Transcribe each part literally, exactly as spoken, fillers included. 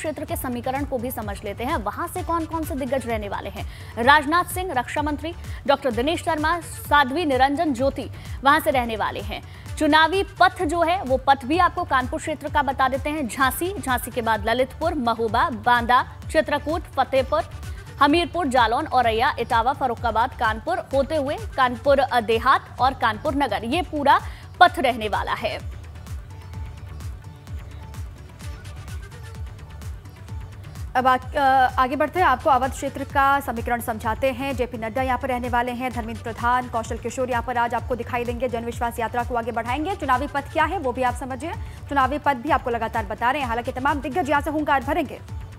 क्षेत्र के समीकरण को भी समझ लेते हैं। वहां से कौन कौन से दिग्गज रहने वाले हैं। राजनाथ सिंह रक्षा मंत्री, डॉक्टर दिनेश शर्मा, साध्वी निरंजन ज्योति वहां से रहने वाले हैं। चुनावी पथ जो है वो पथ भी आपको कानपुर क्षेत्र का बता देते हैं। झांसी, झांसी के बाद ललितपुर, महोबा, बांदा, चित्रकूट, फतेहपुर, हमीरपुर, जालौन, औरैया, इटावा, फर्रुखाबाद, कानपुर होते हुए कानपुर देहात और कानपुर नगर, ये पूरा पथ रहने वाला है। अब आ, आगे बढ़ते हैं, आपको अवध क्षेत्र का समीकरण समझाते हैं। जेपी नड्डा यहाँ पर रहने वाले हैं, धर्मेंद्र प्रधान, कौशल किशोर यहाँ पर आज आपको दिखाई देंगे, जन विश्वास यात्रा को आगे बढ़ाएंगे। चुनावी पथ क्या है वो भी आप समझिए, चुनावी पथ भी आपको लगातार बता रहे हैं। हालांकि तमाम दिग्गज यहाँ से हुंकार भरेंगे।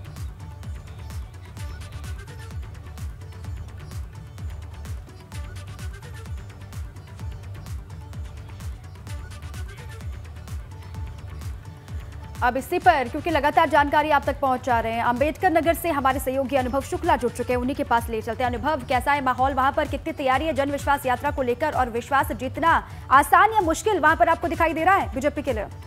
अब इसी पर क्योंकि लगातार जानकारी आप तक पहुंचा रहे हैं, अंबेडकर नगर से हमारे सहयोगी अनुभव शुक्ला जुड़ चुके हैं, उन्हीं के पास ले चलते हैं। अनुभव, कैसा है माहौल वहां पर, कितनी तैयारी है जन विश्वास यात्रा को लेकर, और विश्वास जीतना आसान या मुश्किल वहां पर आपको दिखाई दे रहा है बीजेपी के लिए?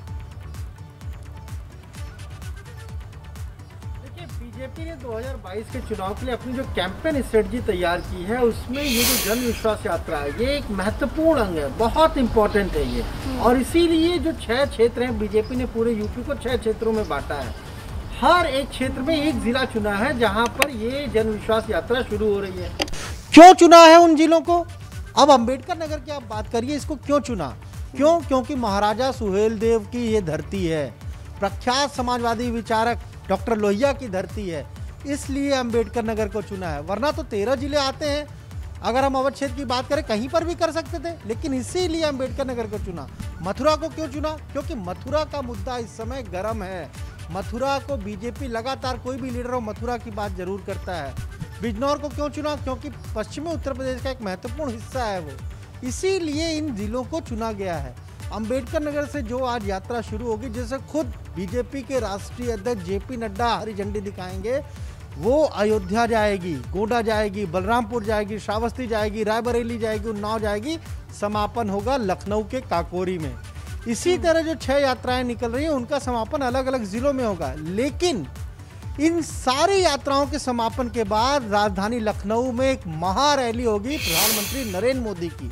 बीजेपी ने दो हज़ार बाईस के चुनाव के लिए अपनी जो कैंपेन स्ट्रेटजी तैयार की है उसमें ये जो जन विश्वास यात्रा है ये एक महत्वपूर्ण अंग है, बहुत इंपॉर्टेंट है ये। और इसीलिए जो छह क्षेत्र हैं, बीजेपी ने पूरे यूपी को छह क्षेत्रों में बांटा है। हर एक क्षेत्र में एक जिला चुना है जहां पर ये जन विश्वास यात्रा शुरू हो रही है। क्यों चुना है उन जिलों को? अब अंबेडकर नगर की आप बात करिए, इसको क्यों चुना? क्यों? क्योंकि महाराजा सुहेलदेव की ये धरती है, प्रख्यात समाजवादी विचारक डॉक्टर लोहिया की धरती है, इसलिए अंबेडकर नगर को चुना है। वरना तो तेरह जिले आते हैं, अगर हम अवध क्षेत्र की बात करें कहीं पर भी कर सकते थे, लेकिन इसीलिए अंबेडकर नगर को चुना। मथुरा को क्यों चुना? क्योंकि मथुरा का मुद्दा इस समय गर्म है। मथुरा को बीजेपी लगातार, कोई भी लीडर हो, मथुरा की बात जरूर करता है। बिजनौर को क्यों चुना? क्योंकि पश्चिमी उत्तर प्रदेश का एक महत्वपूर्ण हिस्सा है वो, इसीलिए इन जिलों को चुना गया है। अंबेडकर नगर से जो आज यात्रा शुरू होगी, जिसे खुद बीजेपी के राष्ट्रीय अध्यक्ष जेपी नड्डा हरी झंडी दिखाएंगे, वो अयोध्या जाएगी, गोंडा जाएगी, बलरामपुर जाएगी, श्रावस्ती जाएगी, रायबरेली जाएगी, उन्नाव जाएगी, समापन होगा लखनऊ के काकोरी में। इसी तरह जो छह यात्राएं निकल रही हैं उनका समापन अलग अलग जिलों में होगा। लेकिन इन सारी यात्राओं के समापन के बाद राजधानी लखनऊ में एक महा रैली होगी प्रधानमंत्री नरेंद्र मोदी की।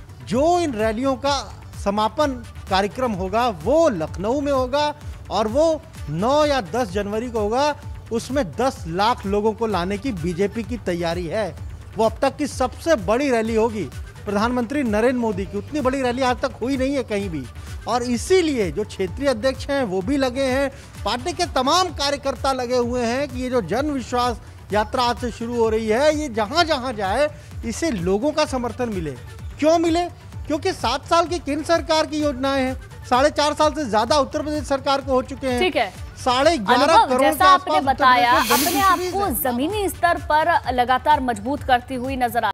जो इन रैलियों का समापन कार्यक्रम होगा वो लखनऊ में होगा और वो नौ या दस जनवरी को होगा। उसमें दस लाख लोगों को लाने की बीजेपी की तैयारी है। वो अब तक की सबसे बड़ी रैली होगी प्रधानमंत्री नरेंद्र मोदी की। उतनी बड़ी रैली आज तक हुई नहीं है कहीं भी, और इसीलिए जो क्षेत्रीय अध्यक्ष हैं वो भी लगे हैं, पार्टी के तमाम कार्यकर्ता लगे हुए हैं कि ये जो जन विश्वास यात्रा आज से शुरू हो रही है, ये जहां जहां जाए इसे लोगों का समर्थन मिले। क्यों मिले? क्योंकि सात साल की केंद्र सरकार की योजनाएं हैं, साढ़े चार साल से ज्यादा उत्तर प्रदेश सरकार को हो चुके हैं। ठीक है, साढ़े ग्यारह करोड़ जैसा आपने बताया, अपने आप को जमीनी स्तर पर लगातार मजबूत करती हुई नजर आ